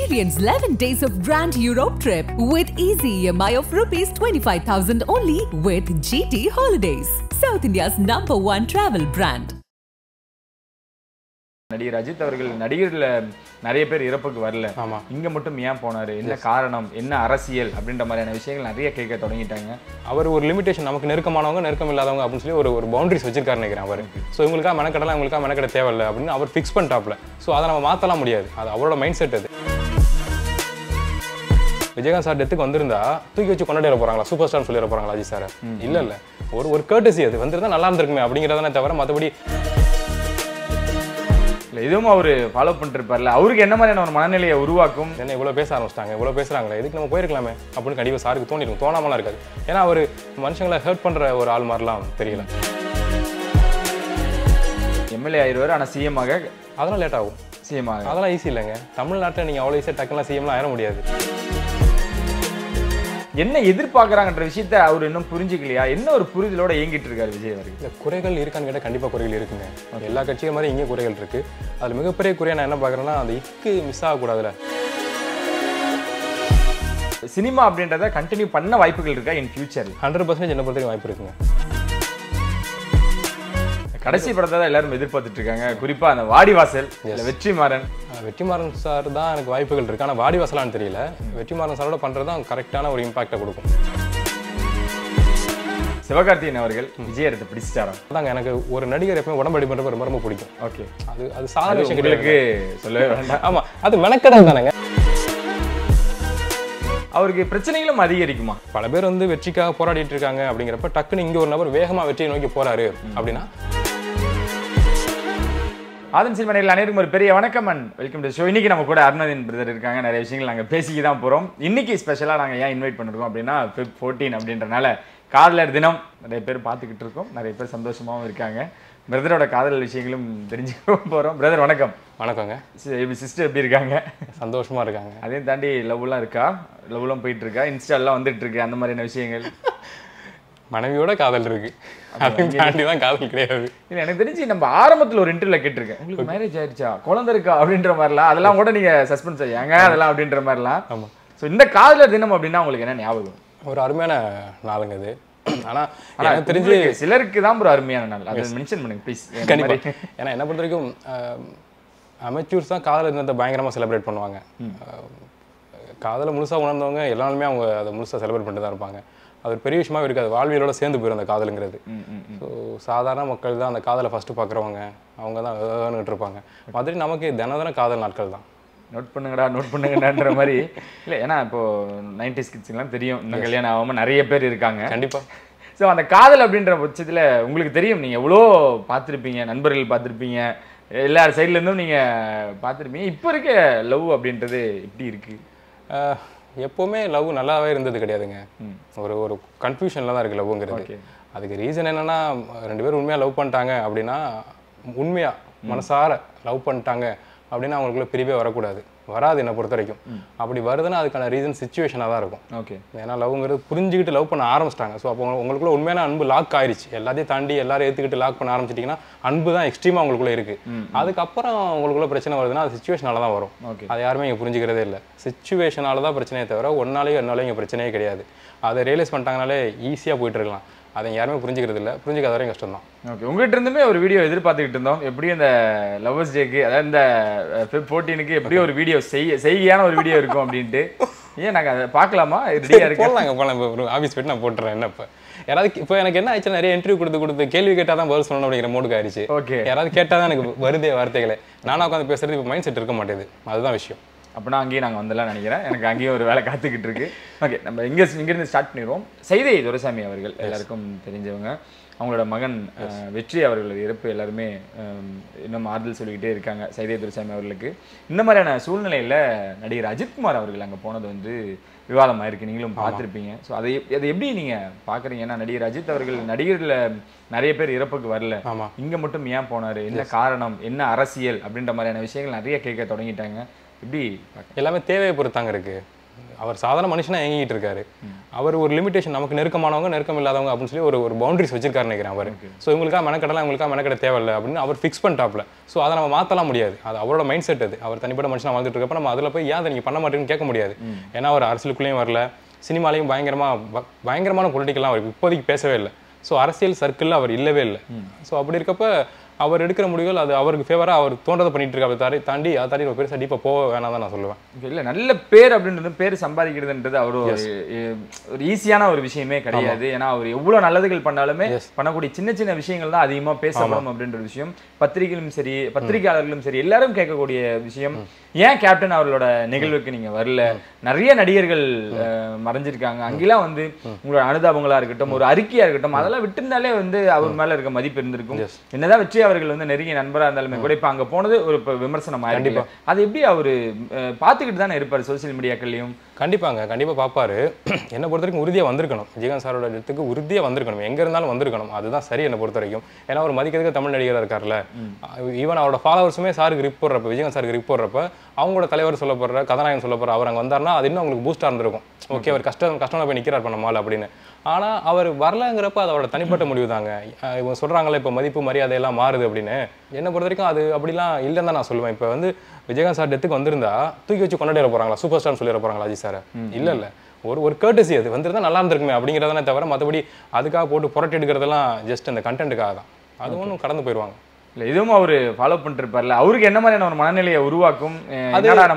Experience 11 days of Grand Europe trip with easy EMI of rupees 25,000 only with GT Holidays, South India's #1 travel brand. நடிகர் அஜித் அவர்கள் நடிகர்ல நிறைய பேர் இறப்புக்கு வரல. இங்க மட்டும் ஏன் போனாரு? என்ன காரணம்? என்ன அரசியல் அப்படின்ற மாதிரியான விஷயங்கள் நிறைய கேட்க தொடங்கிட்டாங்க. அவர் ஒரு லிமிடேஷன் நமக்கு நெருக்கமானவங்க நெருக்கம் இல்லாதவங்க அப்படின்னு சொல்லி ஒரு பவுண்டரிஸ் வச்சிருக்காருன்னு நினைக்கிறேன் அவர். ஸோ இவங்களுக்காக மெனக்கடலாம் இவங்களுக்காக மெனக்கட தேவையில்லை அப்படின்னு அவர் ஃபிக்ஸ் பண்ணிட்டாப்ல. ஸோ அதை நம்ம மாற்றலாம் முடியாது. அது அவரோட மைண்ட் செட். அது விஜயகாந்த் சார் டெத்துக்கு வந்திருந்தா தூக்கி வச்சு கொண்டாட போறாங்களா, சூப்பர் ஸ்டார்னு சொல்லிட போறாங்களா அஜித் சார்? இல்ல ஒரு கர்டசி அது வந்திருந்தா நல்லா இருந்திருக்குமே அப்படிங்கிறதானே தவிர மற்றபடி இல்லை. இதுவும் அவர் ஃபாலோ பண்ணிருப்பார்ல, அவருக்கு என்ன மாதிரியான ஒரு மனநிலையை உருவாக்கும்? என்ன இவ்வளோ பேச ஆரம்பிச்சிட்டாங்க, இவ்வளோ பேசுறாங்களே, இதுக்கு நம்ம போயிருக்கலாமே அப்படின்னு கண்டிப்பாக சாருக்கு தோணிருக்கும். தோணாமலாம் இருக்காது. ஏன்னா அவர் மனுஷங்களை ஹர்ட் பண்ற ஒரு ஆள் மாதிரிலாம் தெரியல. எம்எல்ஏ ஆயிடுவார், ஆனால் சிஎம் ஆக அதெல்லாம் லேட் ஆகும். சிஎம் ஆக அதெல்லாம் ஈஸி இல்லைங்க. தமிழ்நாட்டில் நீங்கள் அவ்வளோ ஈஸியாக டக்குலாம் சிஎம்லாம் ஆயிட முடியாது. என்ன எதிர்பார்க்குறாங்கன்ற விஷயத்த அவர் இன்னும் புரிஞ்சுக்கலையா? என்ன ஒரு புரிதலோட இயங்கிட்டு இருக்காரு விஜய் அவர்கள்? இல்லை, குறைகள் இருக்கான்னு கேட்டால் கண்டிப்பாக குறைகள் இருக்குங்க. எல்லா கட்சியும் மாதிரி இங்கே குறைகள் இருக்கு. அதில் மிகப்பெரிய குறையை நான் என்ன பார்க்குறேன்னா, அந்த இக்கு மிஸ் ஆகக்கூடாதுல. சினிமா அப்படின்றத கண்டினியூ பண்ண வாய்ப்புகள் இருக்கா இன் ஃபியூச்சர்? 100% என்ன பொறுத்தவரைக்கும் வாய்ப்பு இருக்குங்க. கடைசி படத்தை தான் எல்லாரும் எதிர்பார்த்துட்டு இருக்காங்க, குறிப்பா அந்த வாடிவாசல். வெற்றிமாறன் சார் தான் எனக்கு வாய்ப்புகள் இருக்கு. ஆனால் வாடிவாசலான்னு தெரியல. வெற்றிமாறன் சாரோட பண்றது தான் கரெக்டான ஒரு இம்பாக்டை கொடுக்கும். சிவகார்த்திகேயன் அவர்கள் விஜய் எடுத்து பிடிச்சிட்டாரா? அதாங்க, எனக்கு ஒரு நடிகர் எப்பவுமே உடம்படி பண்றது ரொம்ப ரொம்ப பிடிக்கும். ஓகே, அது சாதாரண விஷயம் கிடையாது, சொல்லவே வேண்டாம். ஆமா, அது மெனக்கடல் தானேங்க. அவருக்கு பிரச்சனைகளும் அதிகரிக்குமா? பல பேர் வந்து வெற்றிக்காக போராடிட்டு இருக்காங்க அப்படிங்கிறப்ப டக்குன்னு இங்க ஒரு நபர் வேகமா வெற்றியை நோக்கி போறாரு அப்படின்னா. ஆதன் சினிமாவில் அனைவருக்கும் ஒரு பெரிய வணக்கம் அண்ட் வெல்கம் டு ஷோ. இன்னைக்கு நம்ம கூட அருணோதயன் பிரதர் இருக்காங்க. நிறைய விஷயங்கள் நாங்கள் பேசிக்க தான் போகிறோம். இன்னைக்கு ஸ்பெஷலாக நாங்கள் ஏன் இன்வைட் பண்ணிருக்கோம் அப்படின்னா, Feb 14 அப்படின்றனால காதலர் தினம் நிறைய பேர் பார்த்துக்கிட்டு இருக்கோம். நிறைய பேர் சந்தோஷமாகவும் இருக்காங்க. பிரதரோட காதல் விஷயங்களும் தெரிஞ்சுக்க போகிறோம். பிரதர் வணக்கம். வணக்கங்க. சிஸ்டர் எப்படி இருக்காங்க? சந்தோஷமா இருக்காங்க. அதையும் தாண்டி லவ்லாம் இருக்கா? லவ்லாம் போயிட்டு இருக்கா? இன்ஸ்டாலாம் வந்துட்டு இருக்கு அந்த மாதிரியான விஷயங்கள்? மனைவியோட காதல் இருக்கு, அதையும் தாண்டி தான் காதல் கிடையாது. இல்லை, எனக்கு தெரிஞ்சு நம்ம ஆரம்பத்தில் ஒரு இன்டர்வியூல கேட்டிருக்கேன், உங்களுக்கு மேரேஜ் ஆயிடுச்சா, குழந்தை இருக்கா அப்படின்ற மாதிரிலாம். அதெல்லாம் கூட நீங்க சஸ்பென்ஸ் ஆகியாங்க அதெல்லாம் அப்படின்ற மாதிரிலாம். ஆமாம். ஸோ இந்த காதலர் தினம் அப்படின்னா உங்களுக்கு என்ன ஞாபகம்? ஒரு அருமையான நாளுங்க இது. ஆனா எனக்கு தெரிஞ்சு சிலருக்கு தான் ஒரு அருமையான நாள். அதை மென்ஷன் பண்ணுங்க ப்ளீஸ். கண்டிப்பா. ஏன்னா என்ன பொறுத்த வரைக்கும் அமெச்சூர்ஸ் தான் காதலர் தினத்தை பயங்கரமா செலிப்ரேட் பண்ணுவாங்க. காதலை முழுசா உணர்ந்தவங்க எல்லாருமே அவங்க அதை முழுசா செலிப்ரேட் பண்ணிட்டு தான் இருப்பாங்க. அது ஒரு பெரிய விஷயமா இருக்காது, வாழ்வியலோட சேர்ந்து போயிடும் அந்த காதலுங்கிறது. ஸோ சாதாரண மக்கள் தான் அந்த காதலை ஃபர்ஸ்ட் பார்க்குறவங்க, அவங்க தான் இருப்பாங்க. மாதிரி நமக்கு தினம் காதல் நாட்கள் தான். நோட் பண்ணுங்கடான்ற மாதிரி இல்லை. ஏன்னா இப்போ 90s கிட்ஸ்லாம் தெரியும், இன்னும் கல்யாணம் ஆகாமல் நிறைய பேர் இருக்காங்க. கண்டிப்பா. ஸோ அந்த காதல் அப்படின்ற பட்சத்தில் உங்களுக்கு தெரியும், நீங்கள் எவ்வளோ பார்த்துருப்பீங்க, நண்பர்கள் பார்த்துருப்பீங்க, எல்லார் சைட்லேருந்தும் நீங்கள் பார்த்துருப்பீங்க. இப்போ இருக்க லவ் அப்படின்றது எப்படி இருக்கு? எப்போவுமே லவ் நல்லாவே இருந்தது கிடையாதுங்க. ஒரு கன்ஃபியூஷனில் தான் இருக்குது லவ்ங்கிறது. அதுக்கு ரீசன் என்னென்னா, ரெண்டு பேரும் உண்மையாக லவ் பண்ணிட்டாங்க அப்படின்னா, உண்மையாக மனசார லவ் பண்ணிட்டாங்க அப்படின்னா அவங்களுக்குள்ள பிரிவே வரக்கூடாது, வராது என்னை பொறுத்த வரைக்கும். அப்படி வருதுன்னா அதுக்கான ரீசன் சிச்சுவேஷனாக தான் இருக்கும். ஓகே, ஏன்னா லவ்ங்கிறது புரிஞ்சுக்கிட்டு லவ் பண்ண ஆரம்பிச்சிட்டாங்க. ஸோ அப்போ உங்களுக்குள்ள உண்மையான அன்பு லாக் ஆயிடுச்சு. எல்லாத்தையும் தாண்டி எல்லாரும் ஏற்றுக்கிட்டு லாக் பண்ண ஆரம்பிச்சிட்டிங்கன்னா அன்பு தான் எக்ஸ்ட்ரீமாக உங்களுக்குள்ள இருக்குது. அதுக்கப்புறம் உங்களுக்குள்ள பிரச்சனை வருதுன்னா அது சிச்சுவேஷனால தான் வரும். அதை யாருமே இங்கே புரிஞ்சுக்கிறதே இல்லை. சிச்சுவேஷனால தான் பிரச்சனையே தவிர ஒன்னாலேயும் என்னாலையும் இங்கே பிரச்சனையே கிடையாது. அதை ரியலைஸ் பண்ணிட்டாங்கனாலே ஈஸியாக போயிட்டு இருக்கலாம். அதை யாருமே புரிஞ்சுக்கிறது இல்லை, புரிஞ்சுக்காத வரையும் கஷ்டம் தான். ஓகே, உங்கள்கிட்ட இருந்துமே ஒரு வீடியோ எதிர்பார்த்துக்கிட்டு இருந்தோம். எப்படியும் இந்த லவ்வர்ஸ் டேக்கு, அதாவது இந்த Feb 14க்கு எப்படியும் ஒரு வீடியோ செய்கையான ஒரு வீடியோ இருக்கும் அப்படின்ட்டு. ஏன் நாங்கள் அதை பார்க்கலாமா? ரெடியாக இருக்கு. போகலாம். இப்போ ஆஃபீஸ் போய்ட்டு நான் போட்டுறேன். என்ன இப்போ யாராவது இப்போ எனக்கு என்ன ஆயிடுச்சு, நிறைய இன்டர்வியூ கொடுத்து கேள்வி கேட்டால் தான் பதில் சொல்லணும் அப்படிங்கிற மோடுக்கு ஆயிடுச்சு. ஓகே, யாராவது கேட்டால் தான் எனக்கு வருதே வார்த்தைகளை. நானும் உட்காந்து பேசுறது இப்போ மைண்ட் செட் இருக்க மாட்டேது. அதுதான் விஷயம். அப்படின்னா அங்கேயும் நாங்கள் வந்தெல்லாம் நினைக்கிறேன். எனக்கு அங்கேயும் ஒரு வேலை காத்துக்கிட்டு இருக்கு. ஓகே, நம்ம இங்கேருந்து ஸ்டார்ட் பண்ணிடுவோம். சைதை துரைசாமி அவர்கள் எல்லாருக்கும் தெரிஞ்சவங்க. அவங்களோட மகன் வெற்றி அவர்களது இறப்பு எல்லாருமே இன்னும் ஆறுதல் சொல்லிக்கிட்டே இருக்காங்க சைதை துரைசாமி அவர்களுக்கு. இந்த மாதிரியான சூழ்நிலையில் நடிகர் அஜித்குமார் அவர்கள் அங்கே போனது வந்து விவாதமாக இருக்குது, நீங்களும் பார்த்துருப்பீங்க. ஸோ அதை எப்படி நீங்கள் பார்க்குறீங்க? ஏன்னா நடிகர் அஜித் அவர்கள் நடிகர்ல நிறைய பேர் இறப்புக்கு வரல, இங்கே மட்டும் ஏன் போனார்? என்ன காரணம்? என்ன அரசியல் அப்படின்ற மாதிரியான விஷயங்கள் நிறைய கேட்க தொடங்கிட்டாங்க. எப்படி? எல்லாமே தேவையை பொறுத்தாங்க இருக்கு. அவர் சாதாரண மனுஷனா இயங்கிட்டு இருக்காரு. அவர் ஒரு லிமிடேஷன், நமக்கு நெருக்கமானவங்க நெருக்கம் இல்லாதவங்க அப்படின்னு சொல்லி ஒரு பவுண்டரிஸ் வச்சிருக்காரு நினைக்கிறேன் அவர். ஸோ இவங்களுக்காக மெனக்கடலாம், இவங்களுக்காக மெனக்கட தேவையில்லை அப்படின்னு அவர் ஃபிக்ஸ் பண்ணிட்டாப்ல. ஸோ அதை நம்ம மாற்றலாம் முடியாது, அது அவரோட மைண்ட் செட். அது அவர் தனிப்பட்ட மனுஷனா வாழ்ந்துட்டு இருக்கப்ப நம்ம அதில் போய் ஏன் அதை நீங்கள் பண்ண மாட்டேன்னு கேட்க முடியாது. ஏன்னா அவர் அரசியலுக்குள்ளேயும் வரல, சினிமாலையும் பயங்கரமான பொலிட்டிக்கெல்லாம் அவர் இப்போதைக்கு பேசவே இல்லை. ஸோ அரசியல் சர்க்கிளில் அவர் இல்லவே இல்லை. ஸோ அப்படி இருக்கப்ப அவர் எடுக்கிற முடிவுகள் அது அவருக்கு ஃபேவராக அவர் தோன்றதை பண்ணிட்டு இருக்க, அதை தாண்டி ஒரு பெருசாக டீப்பாக போக வேணாம் தான் நான் சொல்லுவேன். இல்லை, நல்ல பேர் அப்படின்றது, பேர் சம்பாதிக்கிறதுன்றது அவர் ஒரு ஈஸியான ஒரு விஷயமே கிடையாது. ஏன்னா அவர் எவ்வளோ நல்லதுகள் பண்ணாலுமே பண்ணக்கூடிய சின்ன சின்ன விஷயங்கள் தான் அதிகமாக பேசப்படும் அப்படின்ற விஷயம் பத்திரிகைகளும் சரி பத்திரிகையாளர்களும் சரி எல்லாரும் கேட்கக்கூடிய விஷயம். ஏன் கேப்டன் அவர்களோட நிகழ்வுக்கு நீங்க வரல? நிறைய நடிகர்கள் மறைஞ்சிருக்காங்க, அங்கெல்லாம் வந்து உங்களோட அனுதாபங்களா இருக்கட்டும், ஒரு அறிக்கையா இருக்கட்டும், அதெல்லாம் விட்டுருந்தாலே வந்து அவர் மேல இருக்க மதிப்பு இருந்திருக்கும். என்னதான் வெற்றி அவர்கள் வந்து நெருங்கிய நண்பரா இருந்தாலுமே கூட இப்ப அங்க போனது ஒரு விமர்சனம் ஆயிருக்கு. அது எப்படி அவரு பாத்துக்கிட்டு தானே இருப்பாரு சோசியல் மீடியாக்கள்லயும்? கண்டிப்பா பாப்பாரு. என்ன பொறுத்த வரைக்கும் உறுதியா வந்திருக்கணும், விஜயகாந்த் சாரோட இடத்துக்கு உறுதியா வந்திருக்கணும், எங்க இருந்தாலும் வந்திருக்கணும். அதுதான் சரி என்ன பொறுத்த வரைக்கும். ஏன்னா அவர் மதிக்கிறதுக்கு தமிழ் நடிகராக இருக்காருல்ல. ஈவன் அவரோட ஃபாலோவர்ஸுமே சாருக்கு ரிப் போடுறப்ப, விஜயகாந்த் சாருக்கு ரிப் போடுறப்ப அவங்களோட தலைவர் சொல்ல போடுற, கதாநாயகன் சொல்ல போற அவர் அங்கே வந்தார்னா அது இன்னும் அவங்களுக்கு பூஸ்டா இருந்திருக்கும். ஓகே, அவர் கஷ்டமா போய் நிற்கிறார் பண்ணமால் அப்படின்னு. ஆனா அவர் வரலங்கிறப்ப அதோட தனிப்பட்ட முடிவு தாங்க. இவங்க சொல்றாங்களே இப்போ மதிப்பு மரியாதை எல்லாம் மாறுது அப்படின்னு. என்னை பொறுத்த வரைக்கும் அது அப்படிலாம் இல்லைன்னு தான் நான் சொல்லுவேன். இப்போ வந்து விஜயகாந்த் சார் டெத்துக்கு வந்திருந்தா தூக்கி வச்சு கொண்டாட போறாங்களா, சூப்பர் ஸ்டார்னு சொல்லிட போறாங்களா அஜித் சார்? இல்ல ஒரு கர்டசி, அது வந்திருந்தா நல்லா இருந்திருக்குமே அப்படிங்கிறதானே தவிர மற்றபடி அதுக்காக போட்டு புரட்டி எடுக்கிறதெல்லாம் ஜஸ்ட் அந்த கண்டென்ட்டுக்காக தான். அது ஒன்றும் கடந்து போயிடுவாங்க. இல்ல, இதுவும் அவரு ஃபாலோ பண்ணிட்டு இருப்பார்ல, அவருக்கு என்ன மாதிரியான ஒரு மனநிலையை உருவாக்கும்? அதனால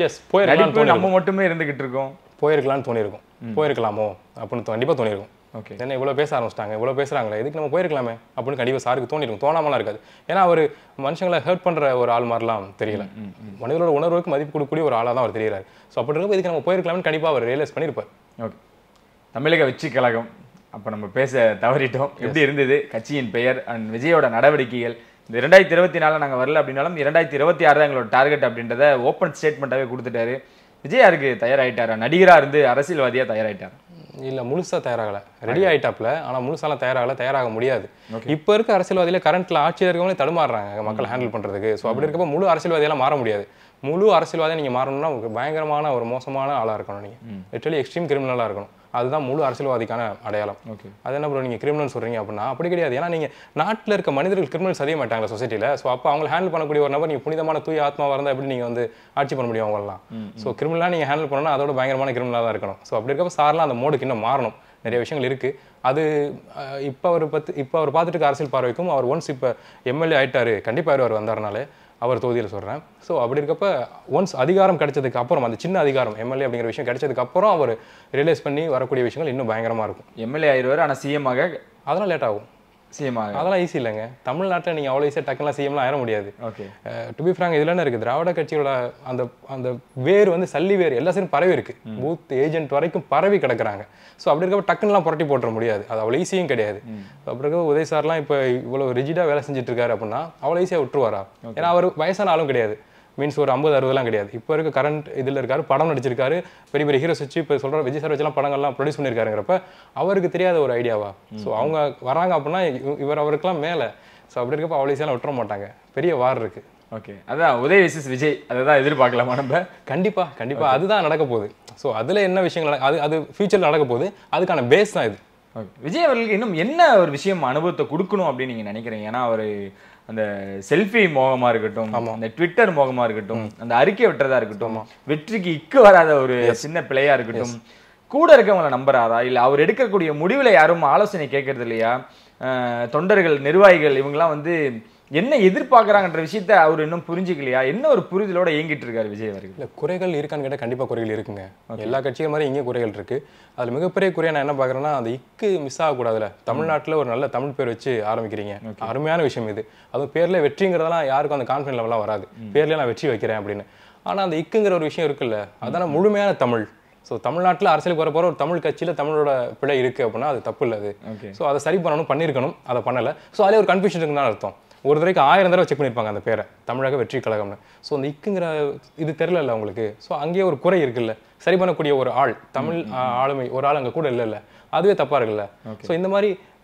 நம்ம மட்டுமே இருந்துகிட்டு இருக்கோம், போயிருக்கலாம்னு தோணிருக்கும், போயிருக்கலாமோ அப்படின்னு கண்டிப்பா தோணிருக்கும். ஓகே, என்ன இவ்வளோ பேச ஆரம்பிச்சிட்டாங்க, இவ்வளோ பேசுறாங்களே, இதுக்கு நம்ம போயிருக்கலாமே அப்படின்னு கண்டிப்பாக சாருக்கு தோணிருக்கும். தோணாமலாம் இருக்காது. ஏன்னா அவர் மனுஷங்களை ஹர்ட் பண்ற ஒரு ஆள் மாதிரிலாம் தெரியல, மனிதரோட உணர்வுக்கு மதிப்பு கொடுக்கக்கூடிய ஒரு ஆளாக தான் அவர் தெரிகிறார். ஸோ அப்படி இருக்கப்போ இதுக்கு நம்ம போயிருக்கலாம்னு கண்டிப்பாக அவர் ரியலைஸ் பண்ணியிருப்பார். ஓகே, தமிழக வெற்றி கழகம் அப்போ நம்ம பேச தவறிட்டோம். எப்படி இருந்தது கட்சியின் பெயர் அண்ட் விஜயோட நடவடிக்கைகள்? இந்த 2024 நாங்கள் வரல அப்படின்னாலும் 2026 தான் எங்களோட டார்கெட் அப்படின்றத ஓப்பன் ஸ்டேட்மெண்ட்டாகவே கொடுத்துட்டாரு. விஜய் யாருக்கு தயாராகிட்டாரா? நடிகராக இருந்து அரசியல்வாதியாக தயாராகிட்டார்? இல்லை, முழுசாக தயாராகலை. ரெடி ஆகிட்டாப்ல, ஆனால் முழுசாலாம் தயாராக முடியாது. இப்போ இருக்க அரசியல்வாதியில கரண்ட்ல ஆட்சியில் இருக்கவங்களே தடுமாறுறாங்க மக்களை ஹேண்டில் பண்ணுறதுக்கு. ஸோ அப்படி இருக்கப்போ முழு அரசியல்வாதியெல்லாம் மாற முடியாது. முழு அரசியல்வாதியை நீங்கள் மாறணும்னா பயங்கரமான ஒரு மோசமான ஆளாக இருக்கணும், நீங்கள் லிட்டரலி எக்ஸ்ட்ரீம் கிரிமினலாக இருக்கணும். அதுதான் முழு அரசியல்வாதிக்கான அடையாளம். ஓகே, அது என்ன ப்ரோ நீங்கள் கிரிமினல் சொல்கிறீங்க அப்படின்னா அப்படி கிடையாது. ஏன்னா நீங்கள் நாட்டில் இருக்க மனிதர்கள் கிரிமினல்ஸ் அதிக மாட்டாங்களா சொசைட்டியில். ஸோ அப்போ அவங்க ஹேண்டில் பண்ணக்கூடிய ஒரு நபர் நீங்கள் புனிதமான தூய ஆத்மாவாக இருந்தால் எப்படி நீங்கள் வந்து ஆட்சி பண்ண முடியும் அவங்களாம்? ஸோ கிரிமினலாக நீங்கள் ஹேண்டில் பண்ணணும்னா அதோட பயங்கரமான கிரிமினலாக தான் இருக்கணும். ஸோ அப்படி இருக்கப்போ சார்லாம் அந்த மோடுக்கு இன்னும் மாறணும். நிறைய விஷயங்கள் இருக்குது. அது இப்போ அவர் பார்த்துட்டு இருக்க அரசியல் பார்வைக்கும் அவர் ஒன்ஸ் இப்போ எம்எல்ஏ ஆகிட்டாரு, கண்டிப்பாக அவர் வந்தாருனாலே அவர் தொகுதியில் சொல்கிறேன். ஸோ அப்படி இருக்கப்போ ஒன்ஸ் அதிகாரம் கிடைச்சதுக்கு அப்புறம், அந்த சின்ன அதிகாரம் எம்எல்ஏ அப்படிங்கிற விஷயம் கிடைச்சதுக்கு அப்புறம் அவர் ரியலைஸ் பண்ணி வரக்கூடிய விஷயங்கள் இன்னும் பயங்கரமாக இருக்கும். எம்எல்ஏ ஆயிடுவார், ஆனால் சிஎம் ஆக அதெல்லாம் லேட் ஆகும். சிஎம் ஆக அதெல்லாம் ஈஸி இல்லைங்க. தமிழ்நாட்டில் நீங்கள் அவ்வளோ ஈஸியாக டக்குலாம் சிஎம்லாம் ஆயிட முடியாது. ஓகே, டு பி ஃப்ராங்க் இதில் என்ன இருக்குது, திராவிட கட்சியோட அந்த வேர் வந்து சல்லி வேர் எல்லா சைடும் பரவி இருக்குது, பூத் ஏஜென்ட் வரைக்கும் பரவி கிடக்குறாங்க. ஸோ அப்படி இருக்கப்போ டக்குன்னெலாம் புரட்டி போட்டுற முடியாது, அது அவ்வளோ ஈஸியும் கிடையாது. அப்படி இருக்க உதய் சார்லாம் இப்போ இவ்வளோ ரிஜிடாக வேலை செஞ்சுட்டு இருக்காரு அப்படின்னா அவ்வளோ ஈஸியாக விட்டுருவாரா? ஏன்னா அவர் வயசான ஆளும் கிடையாது, மீன்ஸ் ஒரு 50-60 கிடையாது. இப்போ இருக்க கரண்ட் இதில் இருக்காரு, படம் நடிச்சிருக்காரு, பெரிய பெரிய ஹீரோஸ் வச்சு இப்போ சொல்கிற விஜய் சார் வச்சுலாம் படங்கள்லாம் ப்ரொடியூஸ் பண்ணியிருக்காருங்கிறப்ப அவருக்கு தெரியாத ஒரு ஐடியாவா? ஸோ அவங்க வராங்க அப்படின்னா இவர் அவருக்கெல்லாம் மேலே. ஸோ அப்படி இருக்கப்போ அவ்வளோ ஈஸியாக விட்டுற மாட்டாங்க, பெரிய வார் இருக்குது. ஓகே, அதான் உதய் விசஸ் விஜய், அதுதான் எதிர்பார்க்கலாமா நம்ம? கண்டிப்பாக அதுதான் நடக்க போகுது. ஸோ அதில் என்ன விஷயங்கள் அது ஃபியூச்சரில் நடக்க போகுது, அதுக்கான பேஸ் தான் இது. ஓகே, விஜய் அவர்களுக்கு இன்னும் என்ன ஒரு விஷயம் அனுபவத்தை கொடுக்கணும் அப்படின்னு நீங்கள் நினைக்கிறீங்க? ஏன்னா அவர் அந்த செல்ஃபி மோகமாக இருக்கட்டும், அந்த ட்விட்டர் மோகமாக இருக்கட்டும், அந்த அறிக்கை விட்டுறதா இருக்கட்டும், வெற்றிக்கு இக்கு வராத ஒரு சின்ன பிள்ளையா இருக்கட்டும், கூட இருக்கவங்களை நம்புறாரா? இல்லை அவர் எடுக்கக்கூடிய முடிவில் யாரும் ஆலோசனை கேட்கறது இல்லையா? தொண்டர்கள், நிர்வாகிகள் இவங்கெல்லாம் வந்து என்ன எதிர்பார்க்குறாங்கன்ற விஷயத்த அவர் இன்னும் புரிஞ்சிக்கலையா? என்ன ஒரு புரிதலோட இயங்கிட்டு இருக்காரு விஜய் அவர்கள்? இல்லை, குறைகள் இருக்கான்னு கேட்டால் கண்டிப்பாக குறைகள் இருக்குங்க. எல்லா கட்சிகள் மாதிரி இங்கே குறைகள் இருக்குது. அதில் மிகப்பெரிய குறையை நான் என்ன பார்க்குறேன்னா, அந்த இக்கு மிஸ் ஆகக்கூடாதுல. தமிழ்நாட்டில் ஒரு நல்ல தமிழ் பேர் வச்சு ஆரம்பிக்கிறீங்க, அருமையான விஷயம் இது. அதுவும் பேரில் வெற்றிங்கிறதெல்லாம் யாருக்கும் அந்த கான்ஃபிடன்ட் லெவலாம் வராது, பேர்லேயே நான் வெற்றி வைக்கிறேன் அப்படின்னு. ஆனால் அந்த இக்குங்கிற ஒரு விஷயம் இருக்குல்ல, அதான முழுமையான தமிழ். ஸோ தமிழ்நாட்டில் அரசியலுக்கு வர போகிற ஒரு தமிழ் கட்சியில் தமிழோட பிழை இருக்குது அப்படின்னா அது தப்பு இல்லை அது. ஸோ அதை சரி பண்ணணும், பண்ணியிருக்கணும், அதை பண்ணலை. ஸோ அதிலே ஒரு கன்ஃபியூஷன் இருக்குன்னு அர்த்தம். ஒரு தடவைக்கு 1000 தடவை செக் பண்ணியிருப்பாங்க அந்த பேரை, தமிழக வெற்றி கழகம்னு. ஸோ அந்த இக்குங்கிற இது தெரில உங்களுக்கு. ஸோ அங்கேயே ஒரு குறை இருக்குல்ல, சரி பண்ணக்கூடிய ஒரு ஆள், தமிழ் ஆளுமை ஒரு ஆள் அங்கே கூட இல்லைல்ல, அதுவே தப்பாக இருக்குல்ல. ஸோ இந்த மாதிரி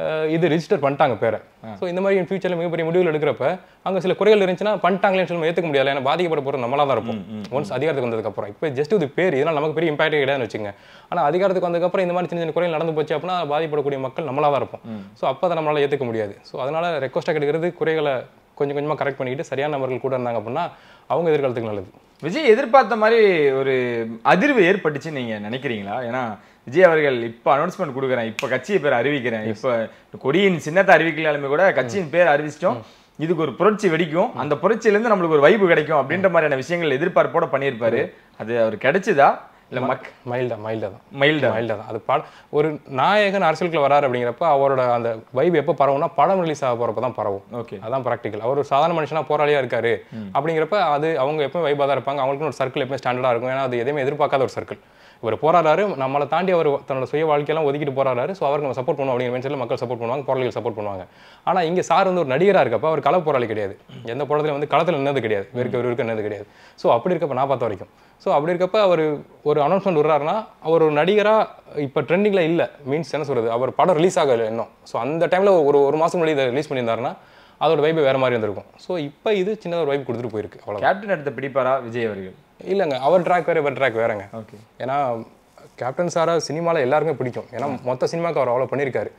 இது ரிஜிஸ்டர் பண்ணிட்டாங்க பேரை. ஸோ இந்த மாதிரி ஃபியூச்சரில் மிகப்பெரிய முடிவுகள் எடுக்கிறப்ப அங்கே சில குறைகள் இருந்துச்சுன்னா பண்ணிட்டாங்களேன்னு சொல்லி ஏற்றுக்க முடியாது. ஏன்னா பாதிக்கப்பட போகிற நம்மளாக தான் இருப்போம் ஒன்ஸ் அதிகாரத்துக்கு வந்ததுக்கப்புறம். இப்போ ஜஸ்ட் இது பேர் இதனால் நமக்கு பெரிய இம்பாக்டே கிடையாதுன்னு வச்சுங்க. ஆனால் அதிகாரத்துக்கு வந்ததுக்கப்புறம் இந்த மாதிரி சின்ன சின்ன குறைகள் நடந்து போச்சு அப்படின்னா பாதிப்படக்கூடிய மக்கள் நம்மளாக தான் இருப்போம். ஸோ அப்போ அதை நம்மளால் ஏற்றுக்க முடியாது. ஸோ அதனால் ரெக்வஸ்ட்டாக கிடைக்கிறது குறைகளை கொஞ்சம் கொஞ்சமாக கரெக்ட் பண்ணிக்கிட்டு சரியான நபர்கள் கூட இருந்தாங்க அப்படின்னா அவங்க எதிர்காலத்துக்கு நல்லது. விஜய் எதிர்பார்த்த மாதிரி ஒரு அதிர்வு ஏற்பட்டுச்சுன்னு நீங்கள் நினைக்கிறீங்களா? ஏன்னா விஜய் அவர்கள் இப்போ அனௌன்ஸ்மெண்ட் கொடுக்குறேன், இப்போ கட்சியை பேர் அறிவிக்கிறேன், இப்போ கொடியின் சின்னத்தை அறிவிக்கலாலுமே கூட கட்சியின் பேர் அறிவிச்சிட்டோம், இதுக்கு ஒரு புரட்சி வெடிக்கும், அந்த புரட்சியிலேருந்து நம்மளுக்கு ஒரு வைப்பு கிடைக்கும் அப்படின்ற மாதிரியான விஷயங்கள் எதிர்பார்ப்போட பண்ணியிருப்பாரு. அது அவர் கிடைச்சதா இல்லை மைல்டாக தான் அது ஒரு நாயகன் அரசியலுக்குள்ள வராரு அப்படிங்கிறப்ப அவரோட அந்த வைப் எப்போ பரவும்னா படம் ரிலீஸ் ஆக போகிறப்ப தான் பரவும். ஓகே, அதான் ப்ராக்டிக்கல். அவர் ஒரு சாதாரண மனுஷனா போராளியாக இருக்காரு அப்படிங்கிறப்ப அது அவங்க எப்போ வைப்பாக தான் இருப்பாங்க. அவங்களுக்குன்னு ஒரு சர்க்கிள் எப்போ ஸ்டாண்டர்டாக இருக்கும். ஏன்னா அது எதுவுமே எதிர்பார்க்காத ஒரு சர்க்கிள். இவர் போராடுறாரு, நம்மளை தாண்டி அவர் தன்னோட சுய வாழ்க்கையெல்லாம் ஒதுக்கிட்டு போராடுறாரு. ஸோ அவருக்கு நம்ம சப்போர்ட் பண்ணுவோம் அப்படிங்கிற மென்ஷனில் மக்கள் சப்போர்ட் பண்ணுவாங்க, போராளிகள் சப்போர்ட் பண்ணுவாங்க. ஆனால் இங்கே சார் ஒரு நடிகராக இருக்கப்போ அவர் கள போராளி கிடையாது, எந்த படத்துலையும் களத்தில் நின்னது கிடையாது, வெறுக்க நின்னது கிடையாது. ஸோ அப்படி இருக்கப்போ நான் பார்த்த வரைக்கும் அப்படி இருக்கப்போ அவர் ஒரு அனௌன்ஸ்மெண்ட் விடுறாருன்னா அவர் ஒரு நடிகராக இப்போ ட்ரெண்டிங்கில் இல்லை, மீன்ஸ் என்ன சொல்கிறது, அவர் படம் ரிலீஸ் ஆகலை இன்னும். ஸோ அந்த டைமில் ஒரு மாதம் முன்னாடி இதை ரிலீஸ் பண்ணியிருந்தாருன்னா அதோட வைப்பு வேறு மாதிரி இருந்திருக்கும். ஸோ இப்போ இது சின்னதாக ஒரு வைப்பு கொடுத்துட்டு போயிருக்கு. அவ்வளோ கேப்டன் எடுத்த பிடிப்பாரா விஜய் அவர்கள்? இல்லைங்க, அவர் ட்ராக் வேறு இவர் ட்ராக் வேறங்க. ஓகே, ஏன்னா கேப்டன் சாரை சினிமாவில் எல்லாருமே பிடிக்கும். ஏன்னா மொத்த சினிமாவுக்கு அவர் அவ்வளோ பண்ணியிருக்காரு.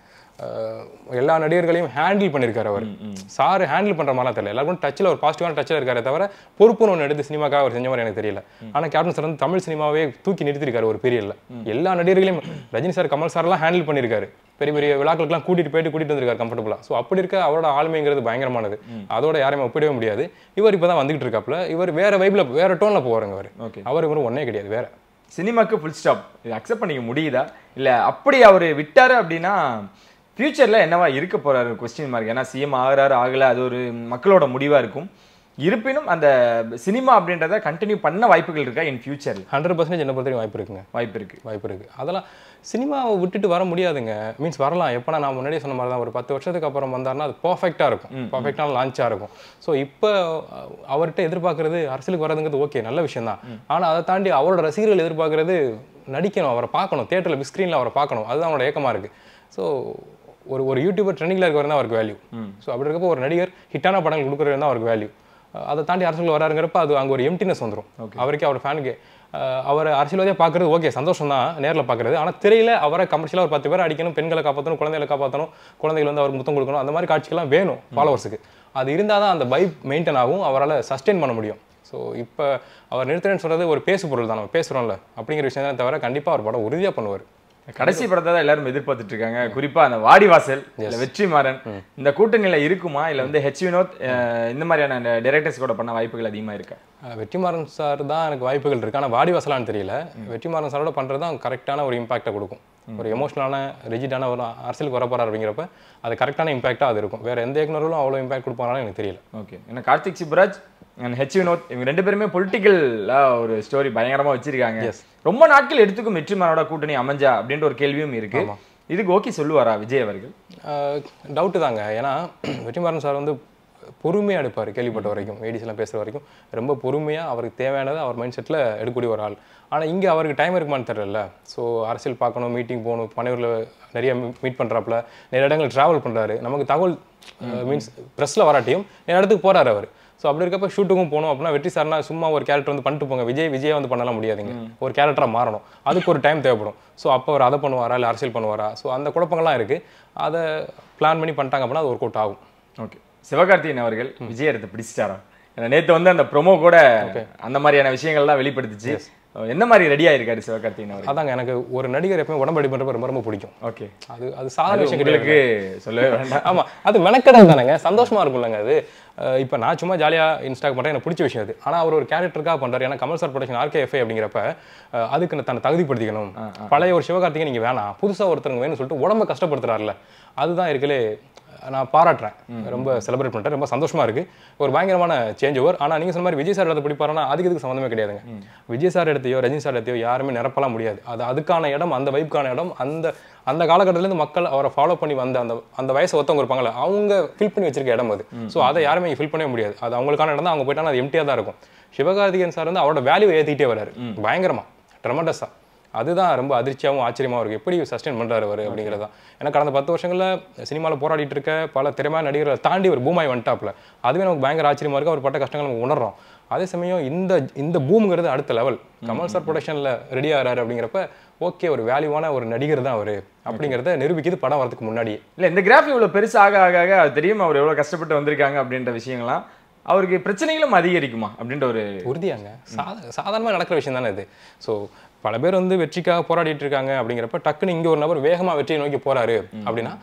எல்லா நடிகர்களையும் ஹேண்டில் பண்ணியிருக்காரு அவர். சார் ஹேண்டில் பண்ணுற மாதிரிலாம் தெரியல, எல்லாருக்கும் டச்சில் ஒரு பாசிட்டிவான டச்சில் இருக்காரு தவிர பொறுப்புன்னு ஒன்று எடுத்து சினிமாக்காக அவர் செஞ்ச மாதிரி எனக்கு தெரியல. ஆனால் கேப்டன் சார் வந்து தமிழ் சினிமாவே தூக்கி நிறுத்திருக்காரு ஒரு பீரியடில். எல்லா நடிகர்களையும் ரஜினி சார், கமல் சார்லாம் ஹேண்டில் பண்ணியிருக்காரு. பெரிய பெரிய விழாக்களுக்குலாம் கூட்டிட்டு வந்திருக்காரு கம்ஃபர்டபுளாக. ஸோ அப்படி இருக்க அவரோட ஆளுமைங்கிறது பயங்கரமானது. அதோட யாரையுமே ஒப்பிடவே முடியாது. இவர் இப்போ தான் வந்துகிட்டு இருக்காப்புல. இவர் வேற வைப்பில் வேற டோனில் போவாருங்க. அவர் இவரும் ஒன்னே கிடையாது, வேற சினிமாக்கு ஃபுல் ஸ்டாப். இது அக்செப்ட் பண்ணிக்க முடியுதா? இல்லை அப்படி அவர் விட்டாரு அப்படின்னா ஃபியூச்சரில் என்னவா இருக்க போறாரு கொஸ்டின் மார்க். ஏன்னா சிஎம் ஆகிறாரு ஆகலை அது ஒரு மக்களோட முடிவாக இருக்கும். இருப்பினும் அந்த சினிமா அப்படின்றத கண்டினியூ பண்ண வாய்ப்புகள் இருக்கா இன் ஃபியூச்சர்? 100% என்ன பொறுத்தவரைக்கும் வாய்ப்பு இருக்கு. அதெல்லாம் சினிமாவை விட்டுட்டு வர முடியாதுங்க. மீன்ஸ் வரலாம் எப்போனா, நான் முன்னாடியே சொன்ன மாதிரி தான், ஒரு 10 வருஷத்துக்கு அப்புறம் வந்தாருன்னா அது பர்ஃபெக்டாக இருக்கும், பர்ஃபெக்டான லான்ச்சாக இருக்கும். ஸோ இப்போ அவர்கிட்ட எதிர்பார்க்கறது அரசியலுக்கு வர்றதுங்கிறது ஓகே, நல்ல விஷயம் தான். ஆனால் அதை தாண்டி அவரோட ரசிகர்கள் எதிர்பார்க்கறது நடிக்கணும், அவரை பார்க்கணும், தேட்டரில் பிக் ஸ்க்ரீனில் அவரை பார்க்கணும். அதுதான் அவரோட ஏக்கமாக இருக்குது. ஸோ ஒரு யூடியூபர் ட்ரெண்டிங்கில் இருக்கிறது தான் அவருக்கு வேல்யூ. ஸோ அப்படி இருக்கப்போ ஒரு நடிகர் ஹிட்டான படங்கள் கொடுக்குறது தான் அவருக்கு வேல்யூ. அதை தாண்டி அரசியல் வராருங்கிறப்ப அது அங்கே ஒரு எம்டினஸ் வந்துடும் அவருக்கே, அவர் ஃபேனுக்கு. அவர் அரசியல்வாதியாக பார்க்குறது ஓகே, சந்தோஷம் தான் நேரில் பார்க்குறது. ஆனால் திரையில் அவரை கமர்ஷியலாக ஒரு 10 பேர் அடிக்கணும், பெண்களை காப்பாற்றணும், குழந்தைகளை காப்பாற்றணும், குழந்தைகள் வந்து அவர் முத்தம் கொடுக்கணும், அந்த மாதிரி காட்சிகள்லாம் வேணும் ஃபாலோவர்ஸுக்கு. அது இருந்தால் தான் அந்த வைப் மெயின்டைன் ஆகும், அவரால் சஸ்டெயின் பண்ண முடியும். ஸோ இப்போ அவர் நிறுத்துறேன்னு சொல்கிறது ஒரு பேசு பொருள் தான், நம்ம பேசுகிறோம்ல அப்படிங்கிற விஷயம் தான் தவிர கண்டிப்பாக அவர் படம் உறுதியாக பண்ணுவார். கடைசி படத்தை தான் எல்லாரும் எதிர்பார்த்துட்டு இருக்காங்க. குறிப்பா அந்த வாடிவாசல் இல்ல வெற்றிமாறன் இந்த கூட்டணியில இருக்குமா, இல்ல வந்து ஹெச் வினோத் இந்த மாதிரியான டைரக்டர்ஸ் கூட பண்ண வாய்ப்புகள் அதிகமா இருக்கா? வெற்றிமாறன் சார் தான் எனக்கு வாய்ப்புகள் இருக்கு. ஆனால் வாடிவாசலான்னு தெரியல. வெற்றிமாறன் சாரோட பண்றது தான் கரெக்டான ஒரு இம்பாக்டை கொடுக்கும். ஒரு எமோஷனலான ரிஜிடான ஒரு அரசியலுக்கு வர போறாரு அப்படிங்கிறப்ப அது கரெக்டான இம்பாக்டா அது இருக்கும். வேற எந்த இயக்குனரும் அவ்வளோ இம்பாக்ட் கொடுப்பாங்கன்னு எனக்கு தெரியல. ஓகே, ஏன்னா கார்த்திக் சிப்ராஜ் அண்ட் ஹெச் வினோத் இவங்க 2 பேருமே பொலிட்டிக்கலா ஒரு ஸ்டோரி பயங்கரமா வச்சிருக்காங்க. ரொம்ப நாட்கள் எடுத்துக்கும் வெற்றிமாறனோட கூட்டணி அமைஞ்சா அப்படின்ற ஒரு கேள்வியும் இருக்கு. இதுக்கு ஓகே சொல்லுவாரா விஜய் அவர்கள்? டவுட்டு தாங்க. ஏன்னா வெற்றிமாறன் சார் வந்து பொறுமையாக எடுப்பார். கேள்விப்பட்ட வரைக்கும் ஏடிஸ்லாம் பேசுகிற வரைக்கும் ரொம்ப பொறுமையாக அவருக்கு தேவையானதை அவர் மைண்ட் செட்டில் எடுக்கக்கூடிய ஒரு ஆள். ஆனால் இங்கே அவருக்கு டைம் இருக்குமான்னு தெரியல. ஸோ அரசியல் பார்க்கணும், மீட்டிங் போகணும், பனையூரில் நிறைய மீட் பண்ணுறாப்புல, நிறைய இடங்கள் ட்ராவல் பண்ணுறாரு. நமக்கு தகவல் மீன்ஸ் ப்ரெஸ்ஸில் வராட்டியும் நிறைய இடத்துக்கு போகிறாரு அவர். ஸோ அப்படி இருக்கப்போ ஷூட்டுக்கும் போகணும் அப்படின்னா வெற்றி சார்னா சும்மா ஒரு கேரக்டர் வந்து பண்ணிட்டு போங்க, விஜய் வந்து பண்ணலாம் முடியாதுங்க. ஒரு கேரக்டராக மாறணும், அதுக்கு ஒரு டைம் தேவைப்படும். ஸோ அப்போ அவர் அதை பண்ணுவாரா இல்லை அரசியல் பண்ணுவாரா? ஸோ அந்த குழப்பங்கள்லாம் இருக்குது. அதை பிளான் பண்ணி பண்ணிட்டாங்க அப்படின்னா அது ஒர்க் அவுட் ஆகும். ஓகே, சிவகார்த்திகேயன் அவர்கள் விஜய் எடுத்து பிடிச்சிட்டாரா? ஏன்னா நேற்று வந்து அந்த ப்ரொமோ கூட அந்த மாதிரியான விஷயங்கள்லாம் வெளிப்படுத்துச்சு. என்ன மாதிரி ரெடியா இருக்காரு சிவகார்த்திகேயன் அவர்? அதாங்க, எனக்கு ஒரு நடிகர் எப்பவுமே உடம்படி பண்றப்ப ரொம்ப ரொம்ப பிடிக்கும். ஓகே, அது சாதாரண விஷயம் கிடையாது, சொல்லவே வேண்டாம். ஆமா, அது மெனக்கடல் தானேங்க, சந்தோஷமா இருக்கும்லங்க அது. இப்போ நான் சும்மா ஜாலியாக இன்ஸ்டாக் பண்ணுறேன், எனக்கு பிடிச்ச விஷயம் அது. ஆனால் அவர் ஒரு கேரக்டருக்காக பண்ணுறாரு. ஏன்னா கமல் சார் ப்ரொடக்ஷன் RKFI அப்படிங்கிறப்ப அதுக்கு தன்னை தகுதிப்படுத்திக்கணும். பழைய ஒரு சிவகார்த்திகேயன் நீங்கள் வேணாம், புதுசாக ஒருத்தருங்க வேணும்னு சொல்லிட்டு உடம்ப கஷ்டப்படுத்துறாருல, அதுதான் இருக்கலே நான் பாராட்டுறேன். ரொம்ப செலிப்ரேட் பண்ணுறேன், ரொம்ப சந்தோஷமா இருக்கு. ஒரு பயங்கரமான சேஞ்ச் ஓவர். ஆனால் நீங்கள் சொன்ன மாதிரி விஜய் சார் எடுத்து பிடிப்பாருன்னா அதுக்கு இதுக்கு சம்மந்தமே கிடையாதுங்க. விஜய் சார் எடுத்தையோ ரஜினி சார் எடுத்தையோ யாருமே நிரப்பலாம் முடியாது. அதுக்கான இடம், அந்த வைப்புக்கான இடம், அந்த காலகட்டத்திலேருந்து மக்கள் அவரை ஃபாலோ பண்ணி வந்த அந்த வயசை ஒருத்தவங்க இருப்பாங்களே, அவங்க ஃபில் பண்ணி வச்சிருக்க இடம் அது. ஸோ அதை யாருமே ஃபில் பண்ணவே முடியாது. அது அவங்களுக்கான இடம் தான். அவங்க போயிட்டாங்கன்னா அது எம்டியாக தான் இருக்கும். சிவகார்த்திகேயன் சார் வந்து அவரோட வேல்யூ ஏற்றிக்கிட்டே வராரு பயங்கரமா, ட்ரெமண்டஸாக. அதுதான் ரொம்ப அதிர்ச்சியாகவும் ஆச்சரியமாகவும் இருக்குது. எப்படி சஸ்டெயின் பண்ணுறாரு அவர் அப்படிங்கிறது தான். ஏன்னா கடந்த 10 வருஷங்களில் சினிமாவில் போராடிட்டு இருக்க பல திறமையான நடிகர்களை தாண்டி ஒரு பூமாய் வந்துட்டாப்புல. அதுவே நமக்கு பயங்கர ஆச்சரியமாக இருக்குது. அவர் பட்ட கஷ்டங்கள் நம்ம உணர்றோம். அதே சமயம் இந்த பூமுங்கிறது அடுத்த லெவல். கமல் சார் ப்ரொடக்ஷனில் ரெடி ஆகிறாரு அப்படிங்கிறப்ப ஓகே ஒரு வேல்யூவான ஒரு நடிகர் தான் அவர் அப்படிங்கிறத நிரூபிக்குது படம் வரதுக்கு முன்னாடியே. இல்லை இந்த கிராஃப் இவ்வளோ பெருசு ஆக ஆக அது தெரியும் அவர் எவ்வளோ கஷ்டப்பட்டு வந்திருக்காங்க அப்படின்ற விஷயங்கள்லாம் அவருக்கு பிரச்சனைகளும் அதிகரிக்குமா அப்படின்ற ஒரு உறுதியாங்க. சாதாரணமாக நடக்கிற விஷயம் தானே இது. ஸோ பல பேர் வந்து வெற்றிக்காக போராடிட்டு இருக்காங்க அப்படிங்கிறப்ப டக்குன்னு இங்கே ஒரு நபர் வேகமாக வெற்றியை நோக்கி போகிறாரு அப்படின்னா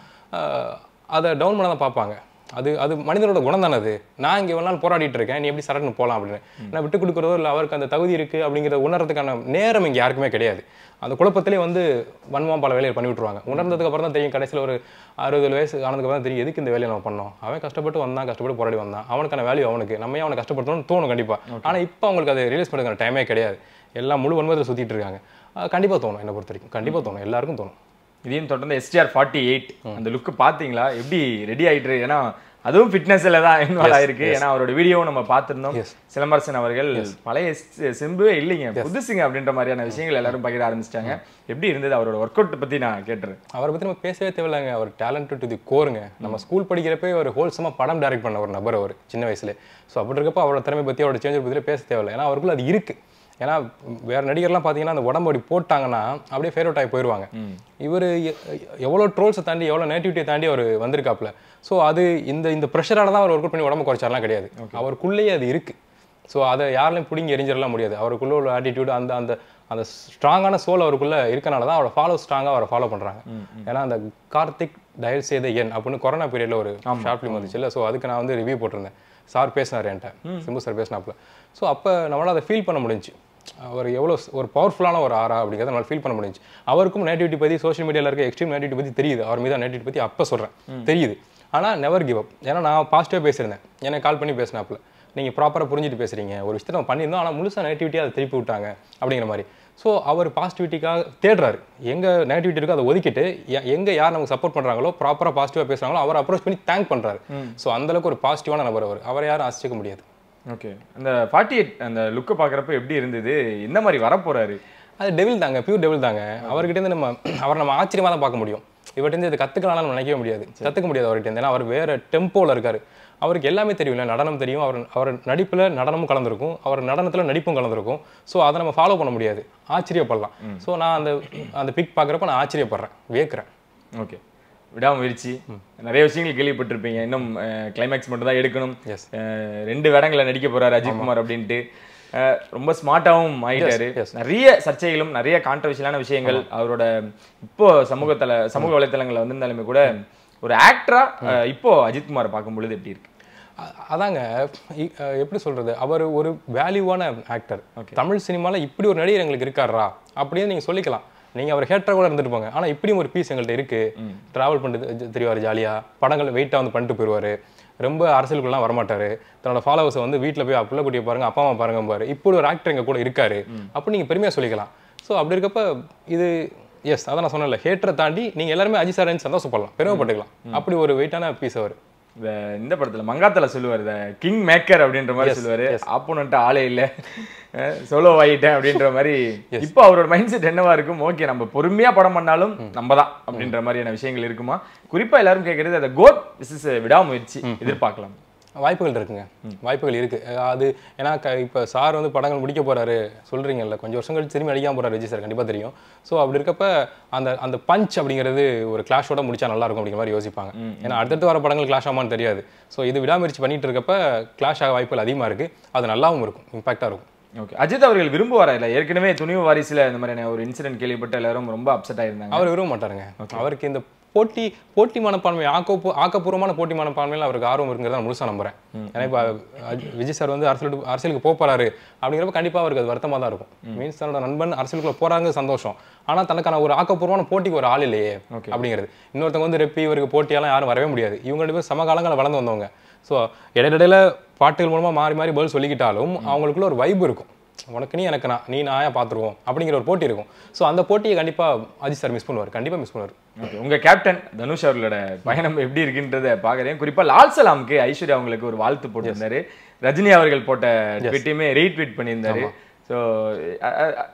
அதை டவுன் பண்ண தான் பார்ப்பாங்க. அது மனிதனோட குணம் தானே. அது நான் இங்கே ஒரு நாள் போராடிட்டு இருக்கேன், நீ எப்படி சரட்னு போகலாம் அப்படின்னு நான் விட்டு கொடுக்குறதோ இல்லை அவருக்கு அந்த தகுதி இருக்குது அப்படிங்கிறத உணர்றதுக்கான நேரம் இங்கே யாருக்குமே கிடையாது. அந்த குழப்பத்திலே வந்து வன்மம் பல வேலையை பண்ணி விட்டுருவாங்க. உணர்ந்ததுக்கு அப்புறம் தான் தெரியும், கடைசியில் ஒரு 60 வயசு ஆனதுக்கு அப்புறம் தெரியும் எதுக்கு இந்த வேலையை நம்ம பண்ணோம். அவன் கஷ்டப்பட்டு வந்தான், கஷ்டப்பட்டு போராடி வந்தான், அவனுக்கான வேல்யூ அவனுக்கு, நம்ம அவனை கஷ்டப்படுத்தணும்னு தோணும் கண்டிப்பாக. ஆனால் இப்போ அவங்களுக்கு அதை ரியலைஸ் பண்ணுறதுக்கான டைமே கிடையாது. எல்லாம் முழு வன்மத்தில் சுற்றிட்டு இருக்காங்க. கண்டிப்பாக தோணும், என்னை பொறுத்த வரைக்கும் கண்டிப்பாக தோணும், எல்லாருக்கும் தோணும். இதையும் தொடர்ந்து STR 48 அந்த லுக்கு பார்த்தீங்களா எப்படி ரெடி ஆகிட்டு? ஏன்னா அதுவும் ஃபிட்னஸில் தான் இன்வால்வ் ஆயிருக்கு. ஏன்னா அவரோட வீடியோவும் நம்ம பார்த்துருந்தோம். சிலம்பரசன் அவர்கள் பழைய சிம்புவே இல்லைங்க, புதுசுங்க அப்படின்ற மாதிரியான விஷயங்கள் எல்லாரும் பகிர ஆரம்பிச்சிட்டாங்க. எப்படி இருந்தது அவரோட ஒர்க் அவுட் பற்றி நான் கேட்டுறேன். அவரை பற்றி நம்ம பேசவே தேவையில்லைங்க. அவர் டேலண்ட் டு தி கோருங்க. நம்ம ஸ்கூல் படிக்கிறப்ப ஒரு ஹோல்சமாக படம் டைரக்ட் பண்ண ஒரு நபர் அவர் சின்ன வயசுல. ஸோ அப்படி இருக்கப்போ அவரோட திறமை பற்றி அவரோட சேஞ்சர் பற்றி பேச தேவையில்லை. ஏன்னா அவருக்குள்ள அது இருக்குது. ஏன்னா வேறு நடிகர்லாம் பார்த்தீங்கன்னா அந்த உடம்பு அப்படி போட்டாங்கன்னா அப்படியே ஃபேவரட் ஆகி போயிடுவாங்க. இவர் எவ்வளோ ட்ரோல்ஸை தாண்டி எவ்வளோ நேட்டிவிட்டியை தாண்டி அவர் வந்திருக்காப்புல. ஸோ அது இந்த ப்ரெஷரால தான் அவர் ஒர்க் அவுட் பண்ணி உடம்பு குறைச்சாலாம் கிடையாது. அவருக்குள்ளேயே அது இருக்குது. ஸோ அதை யாரையும் பிடிங்கி எரிஞ்சிடலாம் முடியாது. அவருக்குள்ள உள்ள ஆட்டிடியூட் அந்த அந்த அந்த ஸ்ட்ராங்கான சோல் அவருக்குள்ளே இருக்கனால தான் அவரை ஸ்ட்ராங்காக அவரை ஃபாலோ பண்ணுறாங்க. ஏன்னா அந்த கார்த்திக் டயல் செய்த என் அப்படின்னு கொரோனா பீரியடில் ஒரு ஷார்ட் ஃபிலிம் வந்துச்சு இல்லை. ஸோ அதுக்கு நான் வந்து ரிவ்யூ போட்டிருந்தேன். சார் பேசினார் என்கிட்ட, சிம்பு சார் பேசினாப்புல. ஸோ அப்போ நம்மளால் அதை ஃபீல் பண்ண முடிஞ்சு அவர் எவ்வளோ ஒரு பவர்ஃபுல்லான ஒரு ஆரா அப்படிங்கிறத நம்மளால் ஃபீல் பண்ண முடிஞ்சு. அவருக்கும் நேட்டிவிட்டி பற்றி சோஷியல் மீடியாவில் இருக்க எக்ஸ்ட்ரீம் நேட்டிவிட்டி பற்றி தெரியுது. அவர் மீது நேட்டிவிட்டி பற்றி அப்போ சொல்கிறேன் தெரியுது. ஆனால் நெவர் கிவ் அப். ஏன்னா நான் பாசிட்டிவாக பேசியிருந்தேன். எனக்கு கால் பண்ணி பேசினாப்புல நீங்கள் ப்ராப்பராக புரிஞ்சுட்டு பேசுகிறீங்க, ஒரு விஷயத்தை நம்ம பண்ணியிருந்தோம் ஆனால் முழுசாக நேட்டிவிட்டியாக அதை திருப்பி விட்டாங்க அப்படிங்கிற மாதிரி. ஸோ அவர் பாசிட்டிவிட்டிக்காக தேடுறாரு. எங்கே நேட்டிவிட்டி இருக்கோ அதை ஒதுக்கிட்டு எங்கே யார் நமக்கு சப்போர்ட் பண்ணுறாங்களோ ப்ராப்பராக பாசிட்டிவாக பேசுகிறாங்களோ அவர் அப்ரோச் பண்ணி தேங்க் பண்ணுறாரு. ஸோ அந்தளவுக்கு ஒரு பாசிட்டிவான நபர் அவரை யாரும் ஆசிக்க முடியாது. ஓகே, அந்த 48 அந்த லுக்கை பார்க்குறப்ப எப்படி இருந்தது? என்ன மாதிரி வரப்போறாரு? அது டெவில் தாங்க, பியூர் டெவில் தாங்க. அவர்கிட்டேருந்து அவரை நம்ம ஆச்சரியமாக தான் பார்க்க முடியும். இவர்கிட்ட இது கற்றுக்கலாம் நம்ம நினைக்கவே முடியாது, கற்றுக்க முடியாது அவர்கிட்ட. ஏன்னா அவர் வேறு டெம்போவில் இருக்கார். அவருக்கு எல்லாமே தெரியும் இல்லை, நடனம் தெரியும். அவர் நடிப்பில் நடனமும் கலந்துருக்கும், அவர் நடனத்தில் நடிப்பும் கலந்துருக்கும். ஸோ அதை நம்ம ஃபாலோ பண்ண முடியாது, ஆச்சரியப்படலாம். ஸோ நான் அந்த பிக் பார்க்குறப்ப நான் ஆச்சரியப்படுறேன், வியக்கிறேன். ஓகே, விடாமுயற்சி நிறைய விஷயங்கள் கேள்விப்பட்டிருப்பீங்க. இன்னும் கிளைமேக்ஸ் மட்டும் தான் எடுக்கணும், 2 வேடங்களை நடிக்க போறாரு அஜித் குமார் அப்படின்ட்டு. ரொம்ப ஸ்மார்ட்டாகவும் ஆகிட்டாரு. நிறைய சர்ச்சைகளும் நிறைய கான்ட்ரவர்ஷியலான விஷயங்கள் அவரோட இப்போ சமூக வலைத்தளங்களில் வந்திருந்தாலுமே கூட ஒரு ஆக்டரா இப்போ அஜித் குமாரை பார்க்கும் பொழுது எப்படி இருக்கு? அதாங்க எப்படி சொல்றது, அவர் ஒரு வேல்யூவான ஆக்டர். தமிழ் சினிமாவில் இப்படி ஒரு நடிகர் எங்களுக்கு இருக்காரா அப்படின்னு நீங்கள் சொல்லிக்கலாம். நீங்கள் அவர் ஹேட்டராக கூட இருந்துட்டு போங்க, ஆனால் இப்படியும் ஒரு பீஸ் எங்கள்கிட்ட இருக்குது. ட்ராவல் பண்ணிட்டு தெரிவார், ஜாலியாக படங்கள் வெயிட்டாக வந்து பண்ணிட்டு போயிடுவார். ரொம்ப அரசியலுக்குலாம் வரமாட்டார். தன்னோட ஃபாலோவர்ஸை வந்து வீட்டில் போய் பிள்ளை குட்டியை பாருங்கள், அப்பா அம்மா பாருங்க பாரு, இப்படி ஒரு ஆக்டர் எங்கள் கூட இருக்காரு அப்படி நீங்கள் பெருமையாக சொல்லிக்கலாம். ஸோ அப்படி இருக்கப்ப இது எஸ் அதான் நான் சொன்னேன்ல, ஹேட்டரை தாண்டி நீங்கள் எல்லாருமே அஜித் சார் சந்தோஷப்படலாம், பெருமைப்பட்டுக்கலாம். அப்படி ஒரு வெயிட்டான பீஸ் அவர். இந்த படத்துல மங்காத்தல சொல்லுவார், கிங் மேக்கர் அப்படின்ற மாதிரி சொல்லுவாரு. ஆப்போனன்ட் ஆளே இல்லை, சோலோ ஆயிட்டேன் அப்படின்ற மாதிரி. இப்போ அவரோட மைண்ட் செட் என்னவா இருக்கும்? ஓகே, நம்ம பொறுமையா படம் பண்ணாலும் நம்ம தான் அப்படின்ற மாதிரியான விஷயங்கள் இருக்குமா? குறிப்பா எல்லாரும் கேட்கறது அந்த கோட் விடாமுயற்சி எதிர்பார்க்கலாம். வாய்ப்புகள் இருக்குங்க, வாய்ப்புகள் இருக்கு. அது ஏன்னா இப்போ சார் வந்து படங்கள் முடிக்க போறாரு சொல்றீங்கல்ல, கொஞ்சம் வருஷம் கழிச்சு திரும்பி அடிக்காம போறாரு விஜய் சார், கண்டிப்பா தெரியும். ஸோ அப்படி இருக்கப்ப அந்த பஞ்ச் அப்படிங்கிறது ஒரு கிளாஷோட முடிச்சா நல்லா இருக்கும் அப்படிங்கிற மாதிரி யோசிப்பாங்க. ஏன்னா அடுத்தடுத்து வர படங்கள் கிளாஷ் ஆமான்னு தெரியாது. ஸோ இது விடாமுயற்சி பண்ணிட்டு இருக்கப்ப கிளாஷ் ஆக வாய்ப்புகள் அதிகமாக இருக்கு. அது நல்லாவும் இருக்கும், இம்பாக்டா இருக்கும். ஓகே, அஜித் அவர்கள் விரும்புவாரா? இல்லை ஏற்கனவே துணிவு வாரிசுல இந்த மாதிரியான ஒரு இன்சிடென்ட் கேள்விப்பட்டு எல்லாரும் ரொம்ப அப்செட் ஆயிருந்தாங்க. அவர் விரும்ப மாட்டாருங்க. அவருக்கு இந்த போட்டி மனப்பான்மை, ஆக்கப்பூர்வமான போட்டி மனப்பான்மையில் அவருக்கு ஆர்வம் இருக்குங்கிறத முழுசாக நம்புறேன். ஏன்னா இப்போ விஜய் சார் வந்து அரசியலுக்கு போறாரு அப்படிங்கிறப்ப கண்டிப்பாக அவருக்கு அது வருத்தமாக தான் இருக்கும். மீன்ஸ் தன்னோட நண்பன் அரசியலுக்குள்ள போறாங்க சந்தோஷம், ஆனால் தனக்கான ஒரு ஆக்கப்பூர்வமான போட்டிக்கு ஒரு ஆள் இல்லையே அப்படிங்கிறது. இன்னொருத்தவங்க வந்து ரெப்பி இவருக்கு போட்டியெல்லாம் யாரும் வரவே முடியாது. இவங்க 2 பேரும் சமகாலங்களில் வளர்ந்து வந்தவங்க. ஸோ இடையில பாட்டுகள் மூலமாக மாறி மாறி பதில் சொல்லிக்கிட்டாலும் அவங்களுக்குள்ள ஒரு வைப் இருக்கும். உனக்கு நீ எனக்கு நான், நீ நாயா பார்த்துருவோம் அப்படிங்கிற ஒரு போட்டி இருக்கும். ஸோ அந்த போட்டியை கண்டிப்பாக அஜித் சார் மிஸ் பண்ணுவார், கண்டிப்பாக மிஸ் பண்ணுவார். உங்க கேப்டன் தனுஷ் அவர்களோட பயணம் எப்படி இருக்குன்றத பார்க்குறேன். குறிப்பாக லால் சலாமுக்கு ஐஸ்வர்யா அவங்களுக்கு ஒரு வாழ்த்து போட்டிருந்தாரு. ரஜினி அவர்கள் போட்ட ட்வீட்டையுமே ரீட்வீட் பண்ணியிருந்தாரு. ஸோ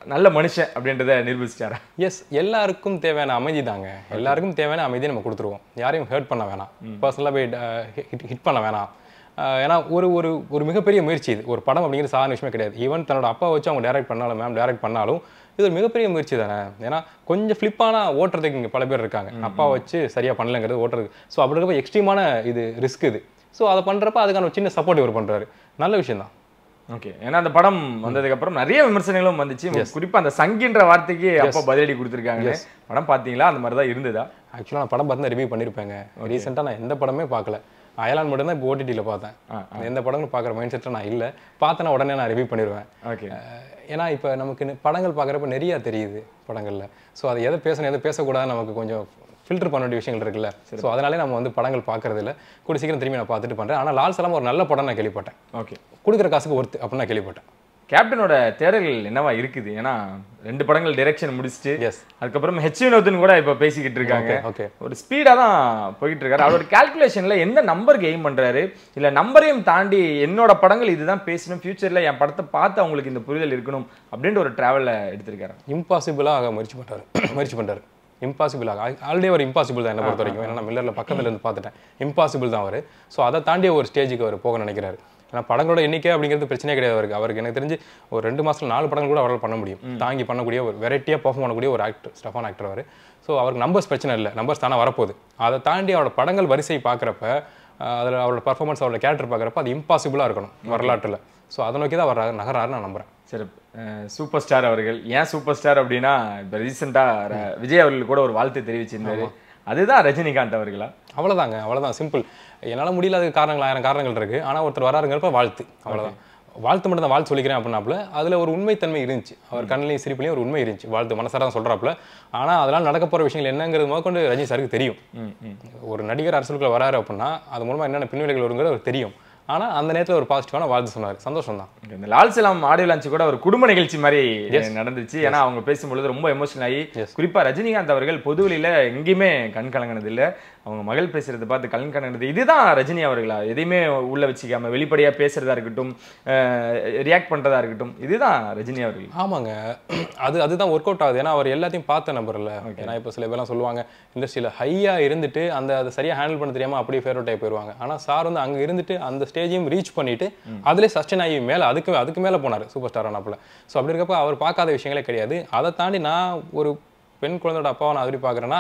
நல்ல மனுஷன் அப்படின்றத நிரூபிச்சிட்டாரா? எஸ், எல்லாருக்கும் தேவையான அமைதி தாங்க. எல்லாருக்கும் தேவையான அமைதியை நம்ம கொடுத்துருவோம். யாரையும் ஹர்ட் பண்ண வேணாம், பர்சனலாக போய் ஹிட் பண்ண வேணாம். ஏன்னா ஒரு ஒரு ஒரு மிகப்பெரிய முயற்சி இது. ஒரு படம் அப்படிங்கிறது சாதாரண விஷயமே கிடையாது. ஈவன் தன்னோட அப்பா வச்சு அவங்க டைரக்ட் பண்ணாலும், மேம் டைரக்ட் பண்ணாலும் இது ஒரு மிகப்பெரிய முயற்சி தானே. ஏன்னா கொஞ்சம் ஃப்ளிப்பான ஓட்டுறதுக்கு இங்கே பல பேர் இருக்காங்க. அப்பா வச்சு சரியாக பண்ணலங்கிறது ஓட்டுறது. ஸோ அப்படி இருக்கப்போ எக்ஸ்ட்ரீமான இது ரிஸ்க் இது. ஸோ அதை பண்ணுறப்ப அதுக்கான ஒரு சின்ன சப்போர்ட் இவர் பண்ணுறாரு. நல்ல விஷயம் தான். ஓகே. ஏன்னா அந்த படம் வந்ததுக்கு அப்புறம் நிறைய விமர்சனங்களும் வந்துச்சு. குறிப்பா அந்த சங்கின்ற வார்த்தைக்கு அப்போ பதிலடி கொடுத்துருக்காங்க. படம் பார்த்தீங்களா? அந்த மாதிரி தான் இருந்ததா? ஆக்சுவலாக நான் படம் பார்த்து ரிவ்யூ பண்ணியிருப்பேங்க. ரீசெண்டாக நான் எந்த படமே பார்க்கல. அயலான் மட்டும் தான் இப்போ ஓடிடியில் பார்த்தேன். எந்த படங்களும் பார்க்குற மைண்ட் செட்டில் நான் இல்லை. பார்த்தேன்னா உடனே நான் ரிவ்யூ பண்ணிடுவேன். ஓகே. ஏன்னா இப்போ நமக்கு படங்கள் பார்க்குறப்ப நிறையா தெரியுது படங்களில். ஸோ அதை எதை பேசணும் எதை பேசக்கூடாது நமக்கு கொஞ்சம் ஃபில்டர் பண்ண வேண்டிய விஷயங்கள் இருக்குல்ல. ஸோ அதனாலே நம்ம வந்து படங்கள் பார்க்கறது இல்லை. கூட சீக்கிரம் திரும்பி நான் பார்த்துட்டு பண்ணுறேன். ஆனால் லால் சலாம் ஒரு நல்ல படம் நான் கேள்விப்பட்டேன். ஓகே. கொடுக்குற காசுக்கு ஒர்த்து அப்படின்னு நான் கேள்விப்பட்டேன். கேப்டனோட தேடல்கள் என்னவா இருக்குது? ஏன்னா 2 படங்கள் டைரக்ஷன் முடிச்சுட்டு அதுக்கப்புறம் ஹெச் வினோத்னு கூட இப்போ பேசிக்கிட்டு இருக்காங்க. ஓகே. ஒரு ஸ்பீடாக தான் போயிட்டு இருக்காரு. அவரோட கால்குலேஷன்ல எந்த நம்பருக்கு எய்ம் பண்றாரு? இல்லை நம்பரையும் தாண்டி என்னோட படங்கள் இதுதான் பேசணும், ஃபியூச்சர்ல என் படத்தை பார்த்து அவங்களுக்கு இந்த புரிதல் இருக்கணும் அப்படின்ற ஒரு டிராவலில் எடுத்திருக்காரு. இம்பாசிபிளாக முயற்சி பண்ணுறாரு. இம்பாசிபிளாக ஆல்ரெடி ஒரு இம்பாசிபிள் தான் என்னை பொறுத்த வரைக்கும். ஏன்னா நான் மில்லரில் பக்கத்தில் இருந்து பார்த்துட்டேன். இம்பாசிபிள் தான் அவர். ஸோ அதை தாண்டிய ஒரு ஸ்டேஜுக்கு அவர் போக நினைக்கிறாரு. ஏன்னா படங்களோட எண்ணிக்கை அப்படிங்கிறது பிரச்சனையே கிடையாது அவருக்கு. எனக்கு தெரிஞ்சு ஒரு 2 மாதத்துல 4 படங்கள் கூட அவரால் பண்ண முடியும். தாங்கி பண்ணக்கூடிய ஒரு வெரைட்டியாக பர்ஃபார்ம் பண்ணக்கூடிய ஒரு ஆக்டர், ஸ்டஃபான ஆக்டர் அவர். ஸோ அவருக்கு நம்பர்ஸ் பிரச்சனை இல்லை, நம்பர்ஸ் தானே வரப்போகுது. அதை தாண்டி அவரோட படங்கள் வரிசை பார்க்குறப்ப, அதில் அவரோட பர்ஃபார்மன்ஸ், அவரோட கேரக்டர் பார்க்குறப்ப அது இம்பாசிபிளாக இருக்கணும் வரலாற்றில். ஸோ அதை நோக்கி தான் அவர் நகராரு நான் நம்புகிறேன். சரி, சூப்பர் ஸ்டார் அவர்கள் ஏன் சூப்பர் ஸ்டார் அப்படின்னா, இப்போ ரீசெண்டாக விஜய் அவர்கள் கூட ஒரு வாழ்த்து தெரிவிச்சிருந்தாரு. அதுதான் ரஜினிகாந்த் அவர்களா? அவ்வளோதான் சிம்பிள். என்னால் முடியல, அதுக்கு காரணங்கள் 1000 காரணங்கள் இருக்குது. ஆனால் ஒருத்தர் வராருங்கிறப்ப வாழ்த்து, அவ்வளோதான். வாழ்த்து மட்டும் தான், வாழ்த்து சொல்லிக்கிறேன் அப்படின்னாப்புல அதில் ஒரு உண்மைத்தன்மை இருந்துச்சு. அவர் கண்ணிலையும் சிரிப்புலையும் ஒரு உண்மை இருந்துச்சு. வாழ்த்து மனசார தான் சொல்கிறாப்புல. ஆனால் அதெல்லாம் நடக்க போகிற விஷயங்கள் என்னங்கிறது முதற்கொண்டு ரஜினி சாருக்கு தெரியும். ஒரு நடிகர் அரசியலுக்குள்ள வராரு அப்படின்னா அது மூலமாக என்னென்ன பின்விளைகள் வருங்கிறது அவர் தெரியும். ஆனால் அந்த நேரத்தில் ஒரு பாசிட்டிவான வாழ்த்து சொன்னார். சந்தோஷம் தான். இந்த லால் சலாம் ஆடியோ லான்ச் கூட ஒரு குடும்ப நிகழ்ச்சி மாதிரி நடந்துச்சு. ஏன்னா அவங்க பேசும்பொழுது ரொம்ப எமோஷனல் ஆகி, குறிப்பாக ரஜினிகாந்த் அவர்கள் பொதுவெளியில் எங்கேயுமே கண் கலங்கினது இல்லை. அவங்க மகள் பேசுறதை பார்த்து கண் கலங்கினது. இதுதான் ரஜினி அவர்களா? எதையுமே உள்ள வச்சுக்காம வெளிப்படையாக பேசுறதா இருக்கட்டும், ரியாக்ட் பண்ணுறதா இருக்கட்டும், இதுதான் ரஜினி அவர்கள். ஆமாங்க, அதுதான் ஒர்க் அவுட் ஆகுது. ஏன்னா அவர் எல்லாத்தையும் பார்த்த நம்பர் இல்லை. ஏன்னா இப்போ சில பேர்லாம் சொல்லுவாங்க இண்டஸ்ட்ரியில் ஹையாக இருந்துட்டு அதை சரியாக ஹேண்டில் பண்ண தெரியாமல் அப்படியே ஃபேவரட் ஆகி போயிடுவாங்க. ஆனால் சார் வந்து அங்கே இருந்துட்டு அந்த ஸ்டேஜையும் ரீச் பண்ணிட்டு அதிலே சஸ்டெயின் ஆகி மேலே அதுக்கு மேலே போனார், சூப்பர் ஸ்டார் ஆனாப்புல. ஸோ அப்படி இருக்கப்போ அவர் பார்க்காத விஷயங்களே கிடையாது. அதை தாண்டி நான் ஒரு பெண் குழந்தையோட அப்பாவை நான் அப்படி பார்க்குறேன்னா,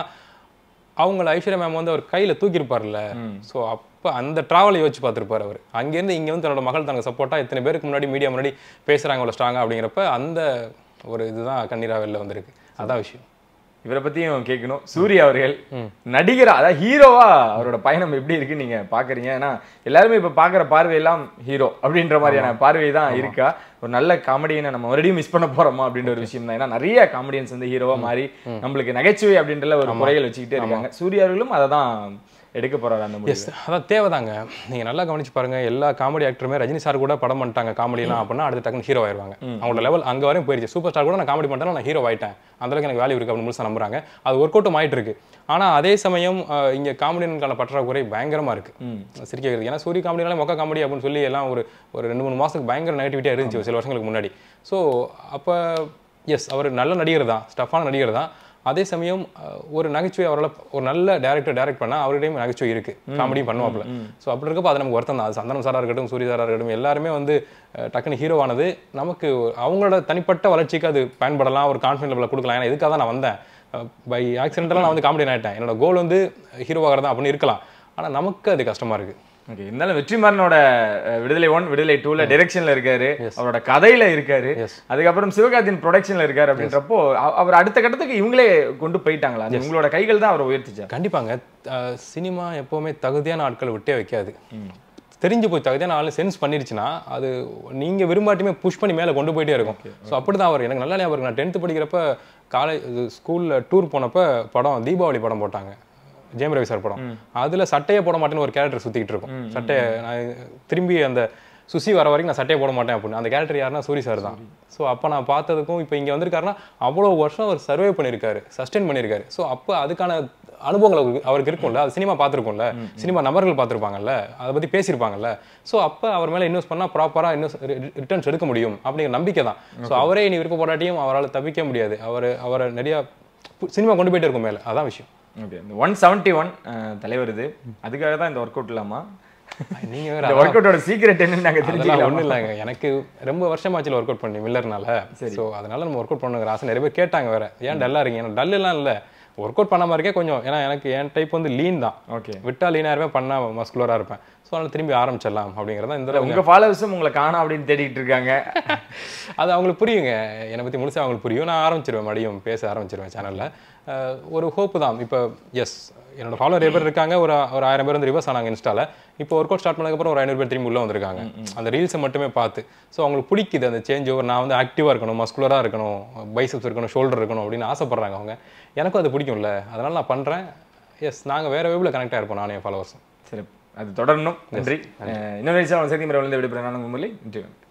அவங்கள ஐஸ்வர்யா மேம் வந்து அவர் கையில் தூக்கியிருப்பார்ல. ஸோ அப்போ அந்த ட்ராவலை யோசிச்சு பார்த்துருப்பார் அவர். அங்கேருந்து இங்கே வந்து தன்னோட மகள் தனக்கு சப்போர்ட்டாக இத்தனை பேருக்கு முன்னாடி மீடியா முன்னாடி பேசுகிறாங்க அவ்வளோ ஸ்ட்ராங்காக அப்படிங்கிறப்ப அந்த ஒரு இதுதான் கண்ணீரா வெளில வந்திருக்கு. அதான் விஷயம். இவரை பற்றியும் கேட்கணும். சூர்யா அவர்கள் நடிகரா, அதாவது ஹீரோவா அவரோட பயணம் எப்படி இருக்குன்னு நீங்க பாக்குறீங்க? ஏன்னா எல்லாருமே இப்ப பாக்குற பார்வையெல்லாம் ஹீரோ அப்படின்ற மாதிரியான பார்வை தான் இருக்கா? ஒரு நல்ல காமெடியனை நம்ம மறுபடியும் மிஸ் பண்ண போறோமா அப்படின்ற ஒரு விஷயம் தான். ஏன்னா நிறைய காமெடியன்ஸ் வந்து ஹீரோவா மாறி நம்மளுக்கு நகைச்சுவை அப்படின்ற ஒரு முறைகள் வச்சுக்கிட்டே இருக்காங்க. சூர்யா அவர்களும் அதை தான் எடுக்க போறாரு. அந்த முடிவு அதான் தேவைதாங்க. நீங்க நல்லா கவனிச்சு பாருங்க, எல்லா காமெடி ஆக்டருமே ரஜினி சார் கூட படம் பண்ணிட்டாங்க காமெடிலாம் அப்படின்னா அடுத்த டக்குன்னு ஹீரோ ஆயிடுவாங்க. அவங்களோட லெவல் அங்கே வரையும் போயிடுச்சு. சூப்பர் ஸ்டார் கூட நான் காமெடி பண்ணிட்டேன், நான் ஹீரோ ஆயிட்டேன், அந்தளவுக்கு எனக்கு வேல்யூ இருக்கு அப்படின்னு முழுசாக நம்புறாங்க. அது ஒர்க் அவுட்டும் ஆயிட்டு இருக்கு. ஆனால் அதே சமயம் இங்கே காமெடியனுக்கான பற்றாக்குறை பயங்கரமா இருக்கு. சிரிக்கிறது ஏன்னா சூரிய காமெடினாலே மொக்க காமெடி அப்படின்னு சொல்லி எல்லாம் ஒரு 2-3 மாதத்துக்கு பயங்கர நெகட்டிவிட்டியாக இருந்துச்சு சில வருஷங்களுக்கு முன்னாடி. ஸோ அப்போ எஸ், அவர் நல்ல நடிகர் தான், ஸ்டஃபான நடிகர் தான். அதே சமயம் ஒரு நகைச்சுவை அவரால் ஒரு நல்ல டேரக்டர் டைரக்ட் பண்ணால் அவர்கிட்டையும் நகைச்சுவை இருக்குது, காமெடியும் பண்ணுவாப்புல. ஸோ அப்படி இருக்கப்போ அது நமக்கு வருத்தம் தான். அது சந்தனம் சாராக இருக்கட்டும், சூரிய சாராக இருக்கட்டும், எல்லாருமே வந்து டக்குன்னு ஹீரோவானது நமக்கு அவங்களோட தனிப்பட்ட வளர்ச்சிக்கு அது பயன்படலாம், ஒரு கான்ஃபிடன்ட் லெவலில் கொடுக்கலாம். ஏன்னா இதுக்காக தான் நான் வந்தேன், பை ஆக்சிடென்டெல்லாம் நான் வந்து காமெடி ஆகிட்டேன், என்னோட கோல் வந்து ஹீரோவாக தான் அப்படின்னு இருக்கலாம். ஆனால் நமக்கு அது கஷ்டமாக இருக்குது. ஓகே, இருந்தாலும் வெற்றிமாறனோட விடுதலை 1 விடுதலை 2ல டைரக்ஷன்ல இருக்காரு, அவரோட கதையில இருக்காரு, அதுக்கப்புறம் சிவகார்த்தியின் ப்ரொடக்ஷன்ல இருக்காரு. அப்படின்றப்போ அவர் அடுத்த கட்டத்துக்கு இவங்களே கொண்டு போயிட்டாங்களா? உங்களோட கைகள் தான் அவரை உயர்த்திச்சா? கண்டிப்பாங்க. சினிமா எப்பவுமே தகுதியான ஆட்களை விட்டே வைக்காது. தெரிஞ்சு போய் தகுதியான ஆள் சென்ஸ் பண்ணிருச்சுன்னா அது நீங்க விரும்பாட்டியுமே புஷ் பண்ணி மேலே கொண்டு போயிட்டே இருக்கும். ஸோ அப்படிதான் அவர். எனக்கு நல்லா ஞாபகம். நான் 10th படிக்கிறப்ப காலேஜ் ஸ்கூல்ல டூர் போனப்ப படம் தீபாவளி படம் போட்டாங்க, ஜெயம் ரவி சார் படம். அதில் சட்டையை போட மாட்டேன்னு ஒரு கேரக்டர் சுற்றிக்கிட்டு இருக்கும். சட்டையை நான் திரும்பி அந்த சுசி வர வரைக்கும் நான் சட்டையை போட மாட்டேன் அப்படின்னு. அந்த கேரக்டர் யாருன்னா சூரி சார் தான். ஸோ அப்போ நான் பார்த்ததுக்கும் இப்போ இங்கே வந்திருக்காருன்னா அவ்வளோ வருஷம் அவர் சர்வே பண்ணியிருக்காரு, சஸ்டெயின் பண்ணியிருக்காரு. ஸோ அப்போ அதுக்கான அனுபவங்கள் அவருக்கு இருக்கும்ல, அது சினிமா பார்த்துருக்கோம்ல, சினிமா நபர்கள் பார்த்துருப்பாங்கல்ல, அதை பற்றி பேசியிருப்பாங்கல்ல. ஸோ அப்போ அவர் மேலே இன்வெஸ்ட் பண்ணால் ப்ராப்பராக ரிட்டர்ன்ஸ் எடுக்க முடியும் அப்படிங்கிற நம்பிக்கை தான். ஸோ அவரே இனி விருப்பப்படாட்டியும் அவரால் தவிக்க முடியாது. அவரை நிறையா சினிமா கொண்டு போயிட்டே இருக்கும் மேலே, அதான் விஷயம். ஓகே, இந்த 171 தலைவர் இது, அதுக்காக தான் இந்த ஒர்க் அவுட் இல்லாமா? நீங்க வேற ஒர்க் அவுட்டோட சீக்ரெட் என்னன்னு நாங்கள் தெரிஞ்சுக்கலாம். ஒன்றும் இல்லைங்க, எனக்கு ரொம்ப வருஷமாச்சில் ஒர்க் அவுட் பண்ணி மில்லர்னால. ஸோ அதனால நம்ம ஒர்க் அவுட் பண்ணுங்கிற ஆசை நிறைய பேர் கேட்டாங்க வேற, ஏன் டல்லாக இருக்கீங்க? ஏன்னா டல்லாம் இல்லை, ஒர்க் அவுட் பண்ண மாதிரிக்கே கொஞ்சம், ஏன்னா எனக்கு என் டைப் வந்து லீன் தான். ஓகே, விட்டா லீனாக இருப்பேன், பண்ணால் மஸ்குலராக இருப்பேன். ஸோ அதனால் திரும்பி ஆரம்பிச்சிடலாம் அப்படிங்கிறத இந்த உங்கள் ஃபாலோவர்ஸும் உங்களை காணோம் அப்படின்னு தேடிட்டு இருக்காங்க. அது அவங்களுக்கு புரியுங்க, என்னை பற்றி முழுசாக அவங்களுக்கு புரியும். நான் ஆரம்பிச்சிருவேன், மறுபடியும் பேச ஆரம்பிச்சிருவேன் சேனலில். ஒரு ஹோப்பு தான். இப்போ எஸ், என்னோட ஃபாலோவர் நிறைய பேர் இருக்காங்க, ஒரு 1000 பேர் வந்து ரிவர்ஸ் ஆனாங்க இன்ஸ்டாவில். இப்போ ஒர்க் அவுட் ஸ்டார்ட் பண்ணதுக்கப்புறம் ஒரு 500 பேர் திரும்பி உள்ளே வந்திருக்காங்க, அந்த ரீல்ஸை மட்டுமே பார்த்து. ஸோ அவங்களுக்கு பிடிக்குது அந்த சேஞ்ச் ஓவர். நான் வந்து ஆக்டிவாக இருக்கணும், மஸ்குலராக இருக்கணும், பைசப்ஸ் இருக்கணும், ஷோல்டர் இருக்கணும் அப்படின்னு ஆசைப்படுறாங்க அவங்க. எனக்கும் அது பிடிக்கும்ல, அதனால் நான் பண்ணுறேன். எஸ், நாங்கள் வேறு வேவில் கனெக்டாக இருப்போம், நானே ஃபாலோவர்ஸும். சரி, அது தொடரணும். நன்றி. இன்னொரு விஷயம் செய்தி முறை விடைபெறுகிறேன். நான் முரளி.